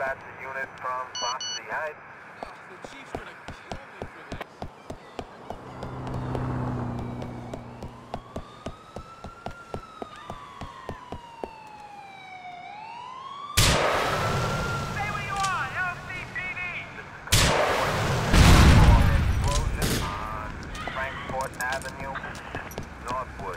dispatch a unit from Varsity Heights. The chief's gonna kill me for this. Stay where you are, LCPD! Explosion on Frankfort Avenue, Northwood.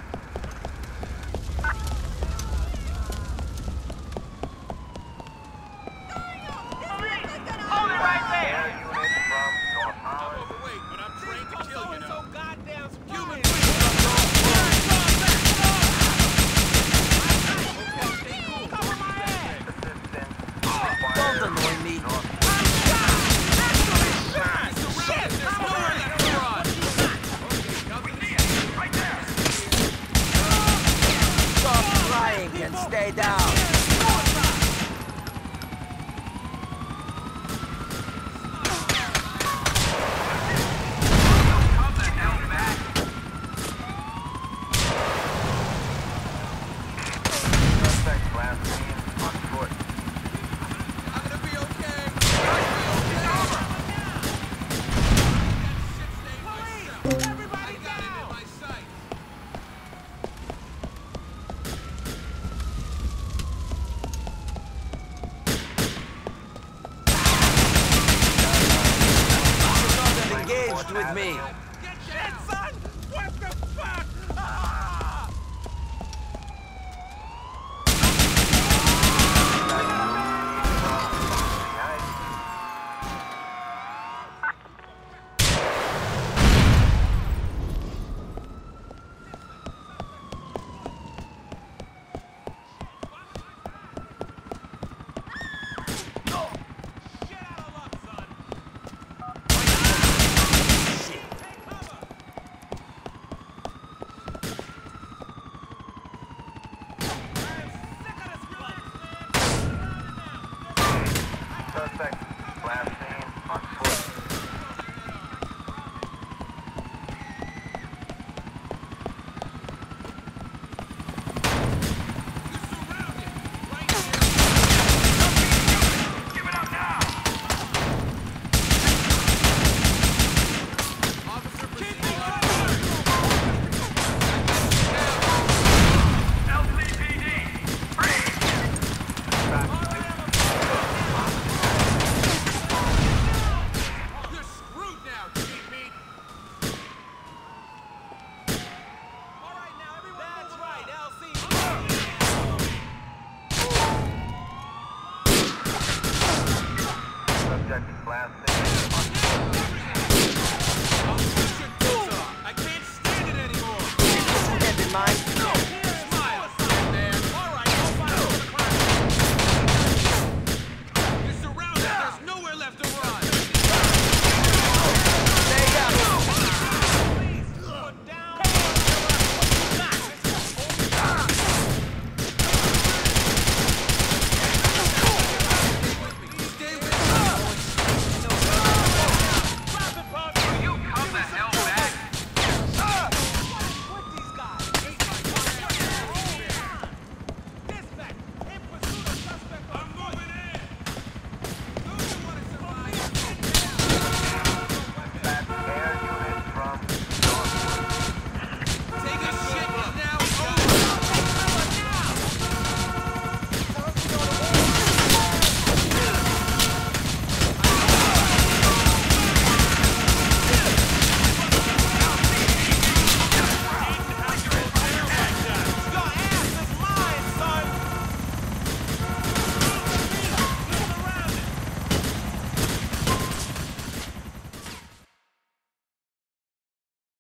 Hold it right there! Air unit from North I'm Holland. overweight, but I'm trained to kill, you know. So goddamn Human stupid! Okay, stay cool. Cover my ass! Assistance Don't required. annoy me. Northwood. Shit! There's nowhere left to run! Okay, nothing to see. Right there! Stop flying and stay down. Come the hell back! Suspect last seen on foot. I'm gonna be okay. It's over! Shit stayed myself. Everybody I got it in down! my sight. Engaged with me. Get shit, son! What the fuck? Ah! Shit out of luck, son! Take cover! Suspect last seen on foot. Give it up now! Officer, proceed. LCPD! Freeze! You're screwed now, cheap meat. All right, now everyone. That's right, LCPD. Subject last